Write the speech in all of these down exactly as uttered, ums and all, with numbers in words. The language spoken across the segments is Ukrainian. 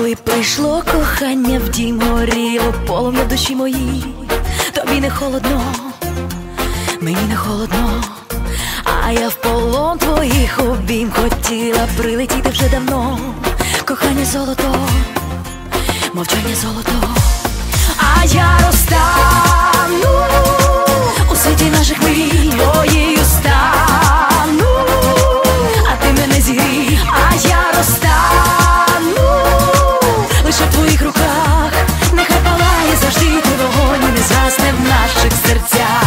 Коли прийшло кохання в дім, горіло полум'я в душі моїй. Тобі не холодно, мені не холодно, а я в полон твоїх обійм хотіла прилетіти вже давно. Кохання золото, мовчання золото, а я розтану у світі наших мрій, твоєю стану, а ти мене зігрій, а я розтану лише в твоїх руках. Нехай палає завжди твій вогонь і не згасне в наших серцях.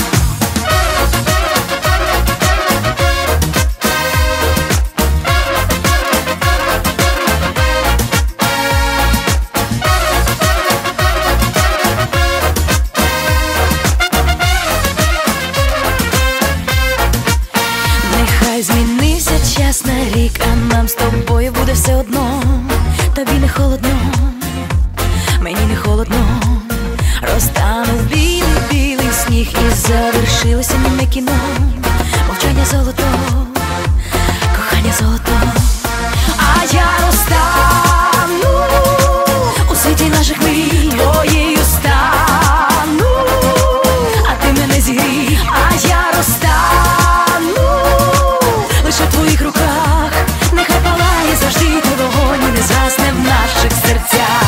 Змінився час на рік, а нам з тобою буде все одно. Тобі не холодно, мені не холодно, розтанув білий, білий сніг і завершилося німе кіно. Мовчання золото, кохання золото, а я розтану у світі наших мрій, твоєю стану, а ти мене зігрій, а я розтану лише в твоїх руках. Нехай палає завжди твій вогонь і не згасне в наших серцях.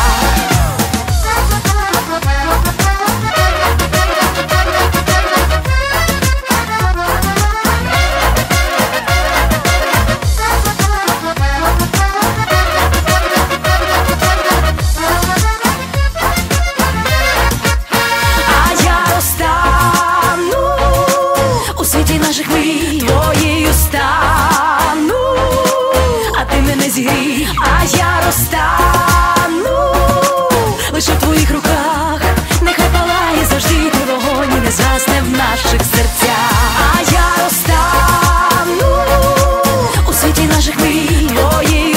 А я розтану у світі наших мрій, твоєю стану, а ти мене зігрій, а я розтану лише в твоїх руках. Нехай палає завжди твій вогонь і не згасне в наших серцях. А я розтану у світі наших мрій, твоєю